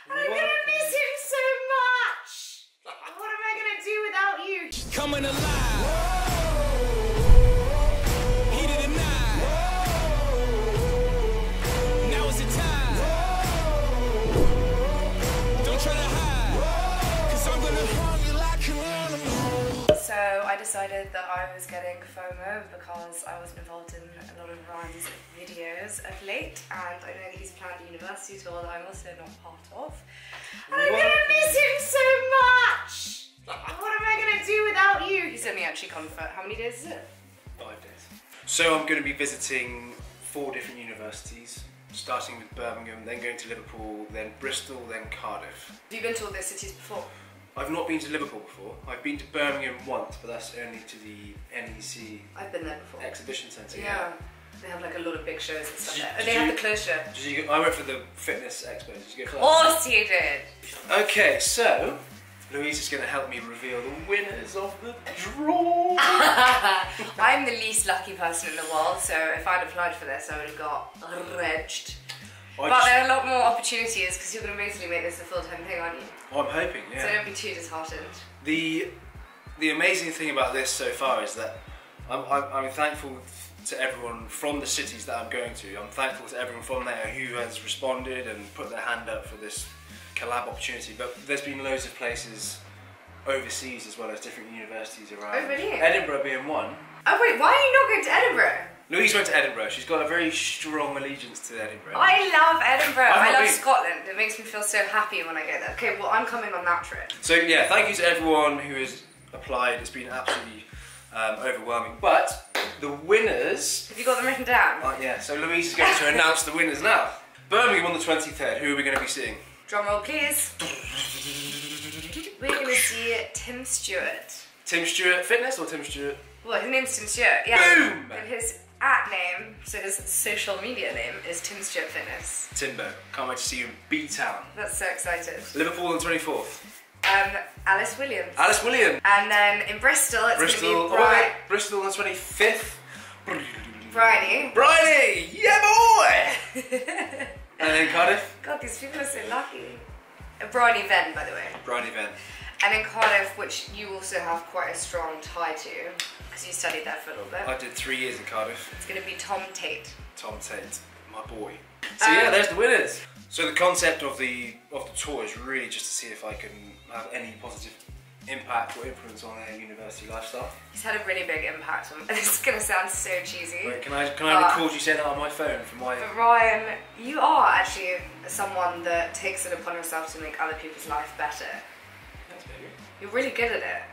And I'm gonna miss him so much! What am I gonna do without you? Coming alive. Heat of the night. Now is the time. Don't try to hide, 'cause I'm gonna haunt you like an animal. So I decided that I was getting FOMO because I wasn't involved in a lot of Ryan's videos of late, and I know that he's planned a university tour that I'm also not part of. And I'm gonna miss him so much! What am I gonna do without you? He's only actually gone for, how many days is it? 5 days. So I'm going to be visiting 4 different universities, starting with Birmingham, then going to Liverpool, then Bristol, then Cardiff. Have you been to all those cities before? I've not been to Liverpool before. I've been to Birmingham once, but that's only to the NEC I've been there before. Exhibition Centre. Yeah. They have like a lot of big shows and stuff there. Did They you- have the closure. I went for the fitness expo. Did you go for Of that? course you did! Okay, so Louise is going to help me reveal the winners of the draw. I'm the least lucky person in the world, so if I'd applied for this, I would have got regged. But there are a lot more opportunities because you're going to basically make this a full-time thing, aren't you? I'm hoping, yeah. So don't be too disheartened. The amazing thing about this so far is that I'm thankful to everyone from the cities that I'm going to. I'm thankful to everyone from there who has responded and put their hand up for this collab opportunity. But there's been loads of places overseas as well as different universities around. Oh, really? Edinburgh being one. Oh wait, why are you not going to Edinburgh? Louise went to Edinburgh. She's got a very strong allegiance to Edinburgh. I love Edinburgh. I've I not love been. Scotland. It makes me feel so happy when I go there. Okay, well I'm coming on that trip. So yeah, thank you to everyone who has applied. It's been absolutely overwhelming. But the winners... Have you got them written down? yeah, so Louise is going to announce the winners now. Birmingham on the 23rd. Who are we going to be seeing? Drum roll, please. We're going to see Tim Stewart. Tim Stewart Fitness or Tim Stewart? Well, his name's Tim Stewart, yeah. Boom! But his @name, so his social media name, is Tim Stewart Fitness. Timbo. Can't wait to see you in B-Town. That's so excited. Liverpool on the 24th. Alice Williams. Alice Williams. And then in Bristol, it's Bristol. going to be Bristol on the 25th. Bryony. Bryony! Yeah, boy! And then Cardiff. God, these people are so lucky. Bryony Venn, by the way. Bryony Venn. And in Cardiff, which you also have quite a strong tie to, because you studied there for a little bit. I did 3 years in Cardiff. It's going to be Tom Tate. Tom Tate, my boy. So yeah, there's the winners. So the concept of the tour is really just to see if I can have any positive impact or influence on their university lifestyle. He's had a really big impact on. This is going to sound so cheesy. Wait, can I record you saying that on my phone for my? But Ryan, you are actually someone that takes it upon yourself to make other people's life better. Thanks, baby. You're really good at it.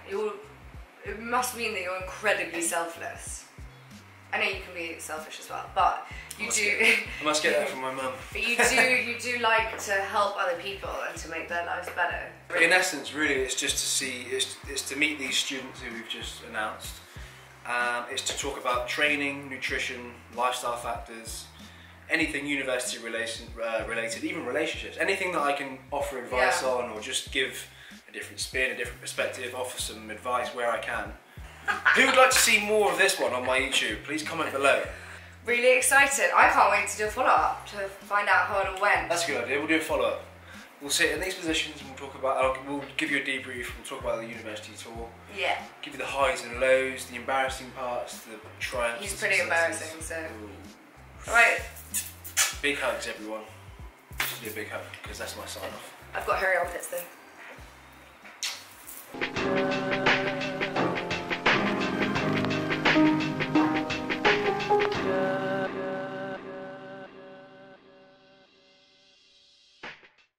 It must mean that you're incredibly selfless. I know you can be selfish as well, but you do. I must get that from my mum. But you do like to help other people and to make their lives better. In essence, really, it's just to see, it's to meet these students who we've just announced. It's to talk about training, nutrition, lifestyle factors, anything university related, even relationships. Anything that I can offer advice on, or just give a different spin, a different perspective, offer some advice where I can. Who would like to see more of this one on my YouTube? Please comment below. Really excited. I can't wait to do a follow-up to find out how it all went. That's a good idea. We'll do a follow-up. We'll sit in these positions and we'll talk about. We'll give you a debrief. We'll talk about the university tour. Yeah. Give you the highs and lows, the embarrassing parts, the triumphs. He's and pretty successes. embarrassing, so. Ooh. Alright. Big hugs, everyone. Just do a big hug because that's my sign off. I've got hairy armpits though.